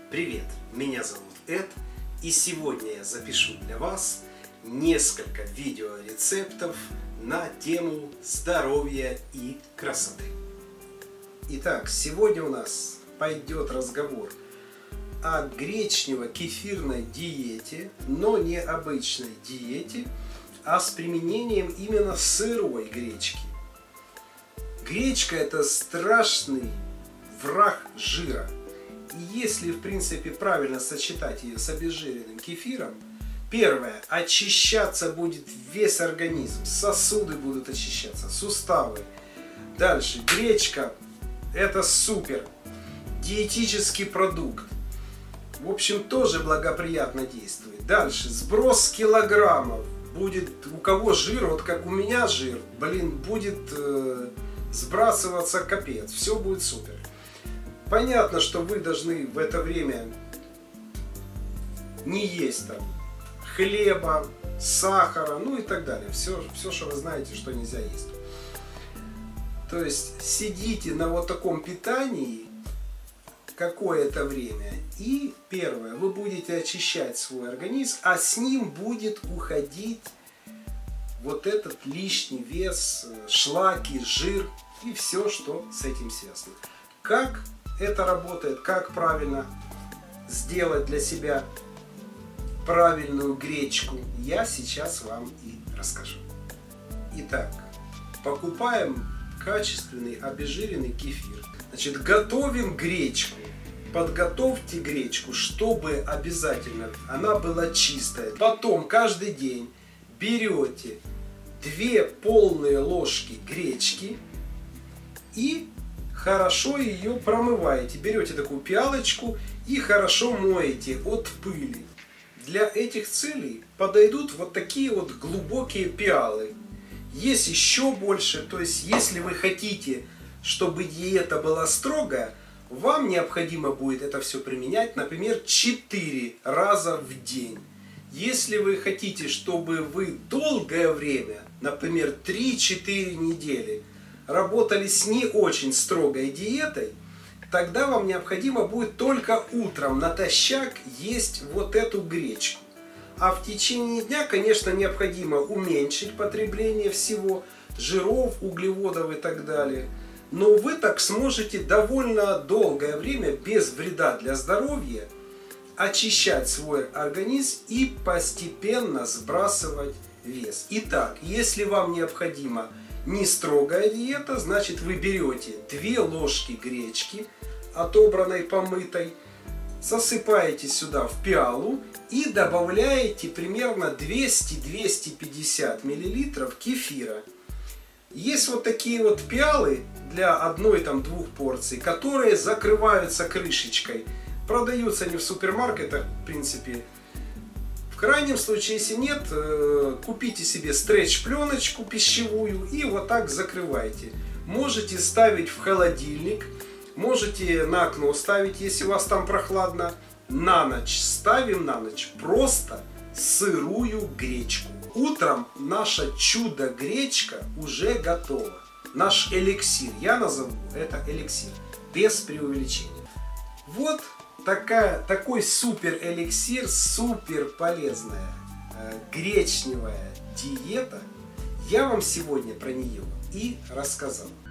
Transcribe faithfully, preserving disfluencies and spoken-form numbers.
Привет, меня зовут Эд, и сегодня я запишу для вас несколько видеорецептов на тему здоровья и красоты. Итак, сегодня у нас пойдет разговор о гречнево-кефирной диете, но не обычной диете, а с применением именно сырой гречки. Гречка – это страшный враг жира. И если, в принципе, правильно сочетать ее с обезжиренным кефиром, первое, очищаться будет весь организм, сосуды будут очищаться, суставы. Дальше, гречка – это супер, диетический продукт. В общем, тоже благоприятно действует. Дальше, сброс килограммов. Будет, у кого жир, вот как у меня жир, блин, будет э, сбрасываться капец, все будет супер. Понятно, что вы должны в это время не есть там хлеба, сахара, ну и так далее. Все, все, что вы знаете, что нельзя есть. То есть сидите на вот таком питании какое-то время. И первое, вы будете очищать свой организм, а с ним будет уходить вот этот лишний вес, шлаки, жир и все, что с этим связано. Как это работает, как правильно сделать для себя правильную гречку, я сейчас вам и расскажу. Итак, покупаем качественный обезжиренный кефир. Значит, готовим гречку. Подготовьте гречку, чтобы обязательно она была чистая. Потом каждый день берете две полные ложки гречки и хорошо ее промываете. Берете такую пиалочку и хорошо моете от пыли. Для этих целей подойдут вот такие вот глубокие пиалы. Есть еще больше, то есть если вы хотите, чтобы диета была строгая, вам необходимо будет это все применять, например, четыре раза в день. Если вы хотите, чтобы вы долгое время, например, три-четыре недели, работали с не очень строгой диетой, тогда вам необходимо будет только утром натощак есть вот эту гречку. А в течение дня, конечно, необходимо уменьшить потребление всего, жиров, углеводов и так далее. Но вы так сможете довольно долгое время, без вреда для здоровья, очищать свой организм и постепенно сбрасывать вес. Итак, если вам необходимо не строгая диета, значит вы берете две ложки гречки, отобранной, помытой, засыпаете сюда в пиалу и добавляете примерно двести-двести пятьдесят миллилитров кефира. Есть вот такие вот пиалы для одной-двух порций, которые закрываются крышечкой. Продаются они в супермаркетах, в принципе. В крайнем случае, если нет, купите себе стретч-пленочку пищевую и вот так закрывайте. Можете ставить в холодильник, можете на окно ставить, если у вас там прохладно. На ночь ставим, на ночь просто сырую гречку. Утром наша чудо-гречка уже готова. Наш эликсир, я назову это эликсир, без преувеличения. Вот такая, такой супер эликсир, супер полезная э, гречневая диета. Я вам сегодня про нее и рассказал.